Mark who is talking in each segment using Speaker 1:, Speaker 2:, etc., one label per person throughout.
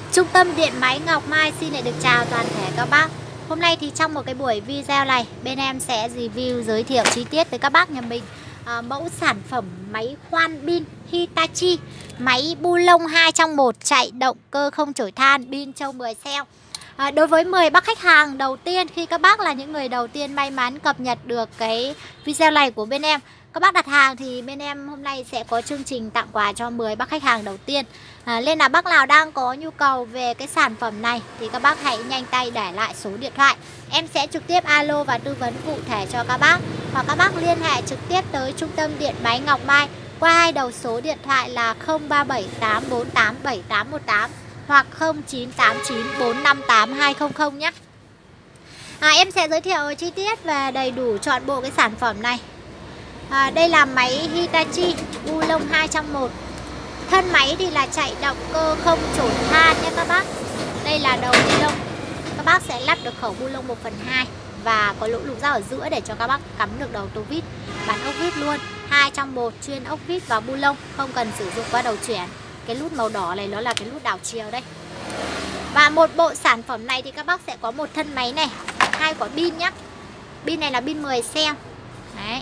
Speaker 1: Trung tâm điện máy Ngọc Mai xin được chào toàn thể các bác. Hôm nay thì trong một cái buổi video này, bên em sẽ review giới thiệu chi tiết tới các bác nhà mình mẫu sản phẩm máy khoan pin Hitachi, máy bu lông 2 trong 1 chạy động cơ không chổi than, pin châu 10 cell. Đối với 10 bác khách hàng đầu tiên, khi các bác là những người đầu tiên may mắn cập nhật được cái video này của bên em, các bác đặt hàng thì bên em hôm nay sẽ có chương trình tặng quà cho 10 bác khách hàng đầu tiên. Nên là bác nào đang có nhu cầu về cái sản phẩm này thì các bác hãy nhanh tay để lại số điện thoại. Em sẽ trực tiếp alo và tư vấn cụ thể cho các bác. Hoặc các bác liên hệ trực tiếp tới Trung tâm điện máy Ngọc Mai qua hai đầu số điện thoại là 0378487818 hoặc 0989458200 nhé. Em sẽ giới thiệu chi tiết về đầy đủ trọn bộ cái sản phẩm này. Đây là máy Hitachi bu lông 2 trong 1. Thân máy thì là chạy động cơ không chổi than nhé các bác. Đây là đầu bu lông. Các bác sẽ lắp được khẩu bu lông 1/2 và có lỗ lục giác ở giữa để cho các bác cắm được đầu tô vít, bán ốc vít luôn. 2 trong 1 chuyên ốc vít và bu lông, không cần sử dụng qua đầu chuyển. Cái nút màu đỏ này nó là cái nút đảo chiều đây. Và một bộ sản phẩm này thì các bác sẽ có một thân máy này, 2 quả pin nhé. Pin này là pin 10 cell. Đấy.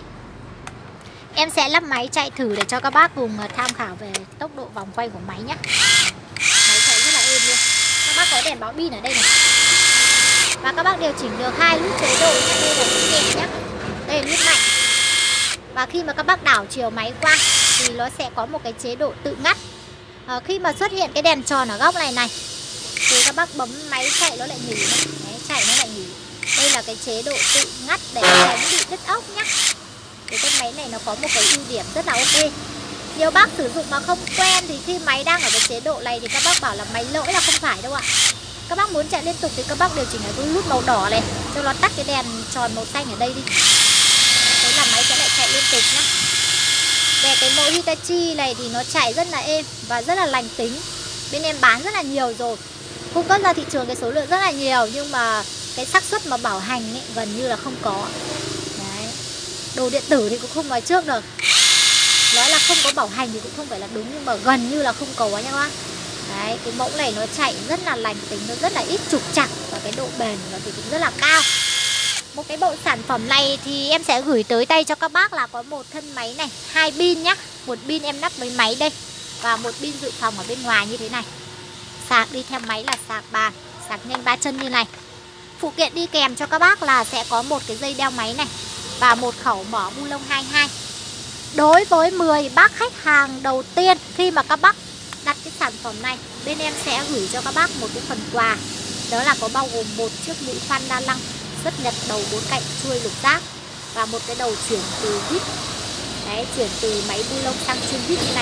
Speaker 1: Em sẽ lắp máy chạy thử để cho các bác cùng tham khảo về tốc độ vòng quay của máy nhé. Máy chạy rất là êm luôn. Các bác có đèn báo pin ở đây này. Và các bác điều chỉnh được 2 nút chế độ nhé. Đây là nút nhẹ nhé. Đây là nút mạnh. Và khi mà các bác đảo chiều máy qua thì nó sẽ có một cái chế độ tự ngắt. Khi mà xuất hiện cái đèn tròn ở góc này này thì các bác bấm máy chạy nó lại nghỉ. Đấy, chạy nó lại nghỉ. Đây là cái chế độ tự ngắt để tránh bị đứt ốc nhé. Cái con máy này nó có một cái ưu điểm rất là ok. Nhiều bác sử dụng mà không quen thì khi máy đang ở cái chế độ này thì các bác bảo là máy lỗi, là không phải đâu ạ. Các bác muốn chạy liên tục thì các bác điều chỉnh ở cái nút màu đỏ này cho nó tắt cái đèn tròn màu xanh ở đây đi. Thế là máy sẽ lại chạy liên tục nhá. Về cái mẫu Hitachi này thì nó chạy rất là êm và rất là lành tính. Bên em bán rất là nhiều rồi, cung cấp ra thị trường cái số lượng rất là nhiều, nhưng mà cái xác suất mà bảo hành ấy, gần như là không có. Đấy. Đồ điện tử thì cũng không nói trước được. Nói là không có bảo hành thì cũng không phải là đúng, nhưng mà gần như là không có nha các bác. Đấy, cái mẫu này nó chạy rất là lành tính, nó rất là ít trục trặc và cái độ bền của nó thì cũng rất là cao. Một cái bộ sản phẩm này thì em sẽ gửi tới tay cho các bác là có một thân máy này, 2 pin nhá. Một pin em lắp với máy đây và một pin dự phòng ở bên ngoài như thế này. Sạc đi theo máy là sạc bàn, sạc nhanh 3 chân như này. Phụ kiện đi kèm cho các bác là sẽ có một cái dây đeo máy này và một khẩu mở bu lông 22. Đối với 10 bác khách hàng đầu tiên khi mà các bác đặt cái sản phẩm này, bên em sẽ gửi cho các bác một cái phần quà. Đó là có bao gồm một chiếc mũi khoan đa năng xuất nhật đầu 4 cạnh chuôi lục giác và một cái đầu chuyển từ vít. Đấy, chuyển từ máy bu lông sang chuyên vít như này.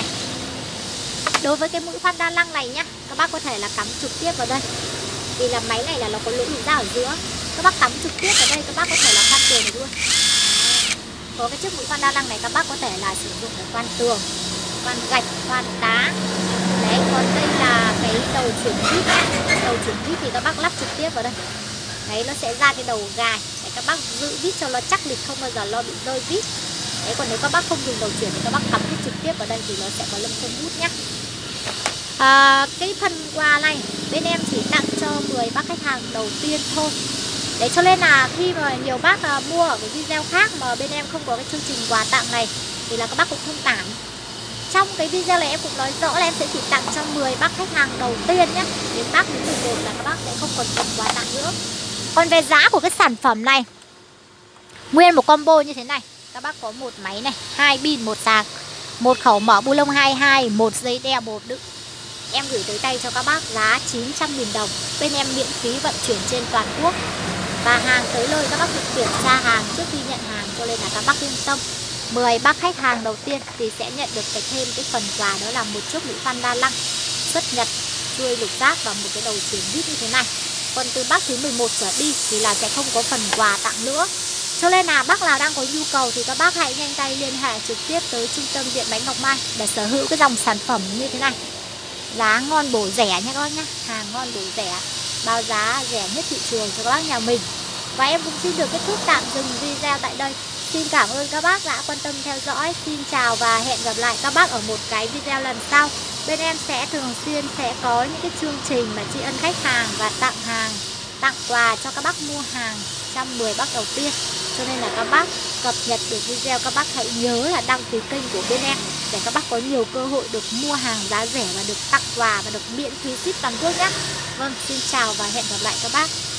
Speaker 1: Đối với cái mũi khoan đa năng này nhá, các bác có thể là cắm trực tiếp vào đây. Vì là máy này là nó có lỗ lục giác ở giữa. Các bác cắm trực tiếp vào đây, các bác có thể là khoan tường được luôn. Có cái chiếc mũi khoan đa năng này các bác có thể là sử dụng để khoan tường, khoan gạch, khoan đá. Đấy, còn đây là cái đầu chuyển vít nhá. Đầu chuyển vít thì các bác lắp trực tiếp vào đây. Đấy, nó sẽ ra cái đầu gài để các bác giữ vít cho nó chắc lịch, không bao giờ lo bị rơi vít. Đấy, còn nếu các bác không dùng đầu chuyển thì các bác cắm vít trực tiếp vào đây thì nó sẽ có lâm không hút nhá. Cái phần quà này bên em chỉ tặng cho 10 bác khách hàng đầu tiên thôi. Đấy, cho nên là khi mà nhiều bác mua ở cái video khác mà bên em không có cái chương trình quà tặng này thì là các bác cũng thông cảm. Trong cái video này em cũng nói rõ là em sẽ chỉ tặng cho 10 bác khách hàng đầu tiên nhé. Đến bác đến 11 là các bác sẽ không còn cần quà tặng nữa. Còn về giá của cái sản phẩm này, nguyên một combo như thế này, các bác có một máy này, 2 pin, một sạc, một khẩu mở bu lông 22, một dây đeo bột đựng. Em gửi tới tay cho các bác giá 900.000 đồng. Bên em miễn phí vận chuyển trên toàn quốc. Và hàng tới nơi các bác được kiểm tra hàng trước khi nhận hàng, cho nên là các bác yên tâm. 10 bác khách hàng đầu tiên thì sẽ nhận được thêm cái phần quà, đó là một chiếc mũi khoan đa năng xuất nhật chuôi lục giác và một cái đầu chuyển vít như thế này. Còn từ bác thứ 11 trở đi thì là sẽ không có phần quà tặng nữa. Cho nên là bác nào đang có nhu cầu thì các bác hãy nhanh tay liên hệ trực tiếp tới Trung tâm điện máy Ngọc Mai để sở hữu cái dòng sản phẩm như thế này. Giá ngon bổ rẻ nha các bác nhé. Hàng ngon bổ rẻ, bao giá rẻ nhất thị trường cho các bác nhà mình. Và em cũng xin được kết thúc tạm dừng video tại đây. xin cảm ơn các bác đã quan tâm theo dõi. Xin chào và hẹn gặp lại các bác ở một cái video lần sau. Bên em sẽ thường xuyên có những cái chương trình mà tri ân khách hàng và tặng quà cho các bác mua hàng trong 10 bác đầu tiên. Cho nên là các bác cập nhật được video, các bác hãy nhớ là đăng ký kênh của bên em để các bác có nhiều cơ hội được mua hàng giá rẻ và được tặng quà và được miễn phí ship toàn quốc nhé. Vâng, xin chào và hẹn gặp lại các bác.